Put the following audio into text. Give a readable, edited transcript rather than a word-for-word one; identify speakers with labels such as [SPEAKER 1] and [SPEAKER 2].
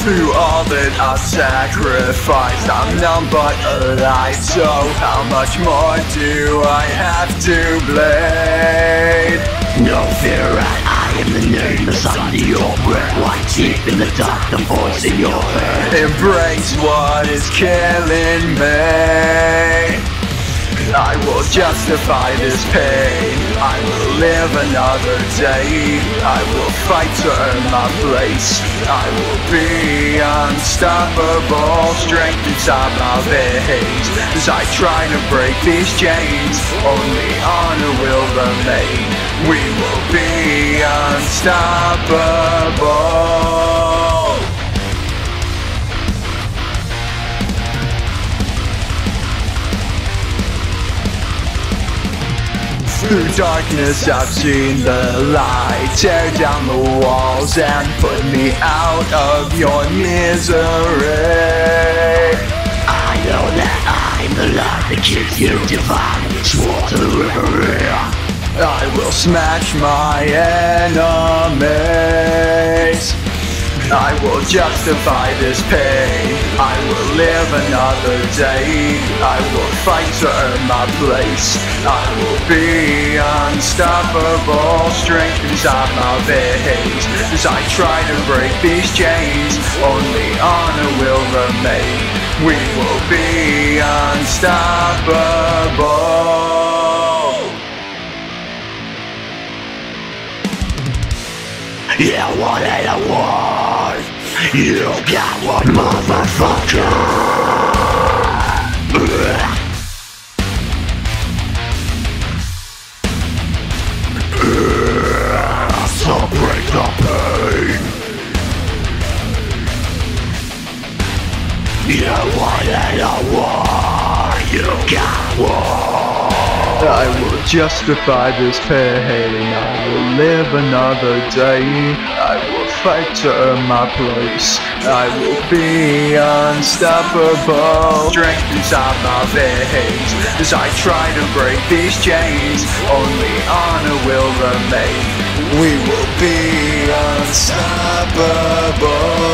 [SPEAKER 1] Through all that I've sacrificed, I'm numb but alive. So how much more do I have to bleed?
[SPEAKER 2] No fear, I am the nameless under your breath. Like deep in the dark, the voice in your head.
[SPEAKER 1] Embrace what is killing me. I will justify this pain. I will live another day. I will fight to earn my place. I will be unstoppable. Strength inside my veins. As I try to break these chains, only honor will remain. We will be unstoppable. Through darkness I've seen the light. Tear down the walls and put me out of your misery.
[SPEAKER 2] I know that I'm the light that keeps you divine. Swore to the river.
[SPEAKER 1] I will smash my enemies. I will justify this pain. I will live another day. I will fight to earn my place. I will be unstoppable. Strength inside my veins. As I try to break these chains, only honor will remain. We will be unstoppable.
[SPEAKER 2] Yeah, what ain't a war? You got one, motherfucker. So break the pain. Yeah, what ain't a war? You got one.
[SPEAKER 1] I will justify this pain. I will live another day. I will fight to earn my place. I will be unstoppable. Strength inside my veins. As I try to break these chains, only honor will remain. We will be unstoppable.